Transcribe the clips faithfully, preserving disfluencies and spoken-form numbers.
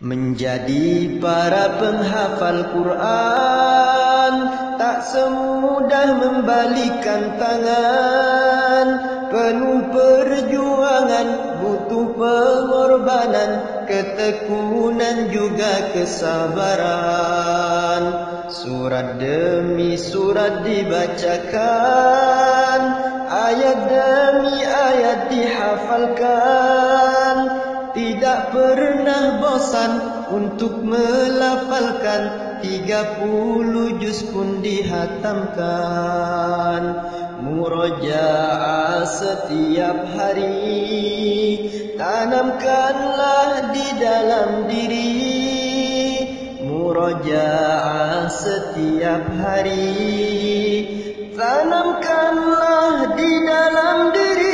Menjadi para penghafal Quran tak semudah membalikan tangan. Penuh perjuangan, butuh pengorbanan, ketekunan juga kesabaran. Surat demi surat dibacakan, ayat demi ayat dihafalkan. Tidak pernah bosan untuk melafalkan, tiga puluh juz pun dihatamkan. Murojaah setiap hari, tanamkanlah di dalam diri. Murojaah setiap hari, tanamkanlah di dalam diri.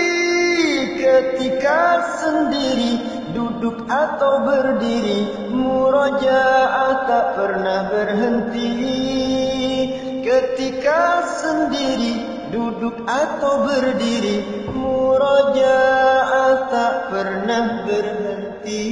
Ketika sendiri, duduk atau berdiri, murojaah tak pernah berhenti. Ketika sendiri, duduk atau berdiri, murojaah tak pernah berhenti.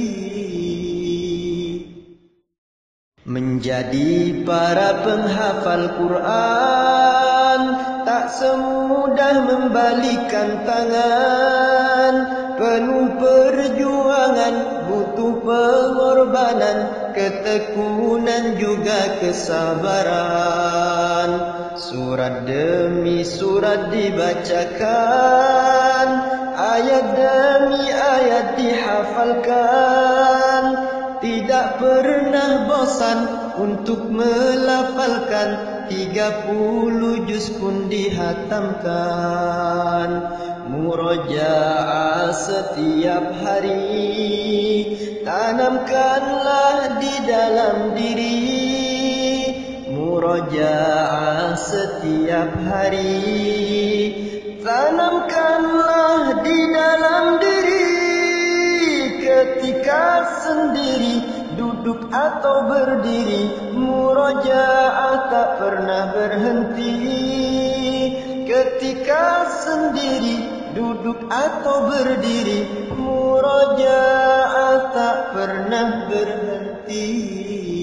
Menjadi para penghafal Quran tak semudah membalikan tangan. Penuh perjuangan, butuh pengorbanan, ketekunan juga kesabaran. Surat demi surat dibacakan, ayat demi ayat dihafalkan. Tidak pernah bosan untuk melafalkan, tiga puluh juz pun dihatamkan. Murojaah setiap hari, tanamkanlah di dalam diri. Murojaah setiap hari, tanamkanlah di dalam diri. Ketika sendiri, duduk atau berdiri, murojaah tak pernah berhenti. Ketika sendiri, duduk atau berdiri, murojaah tak pernah berhenti.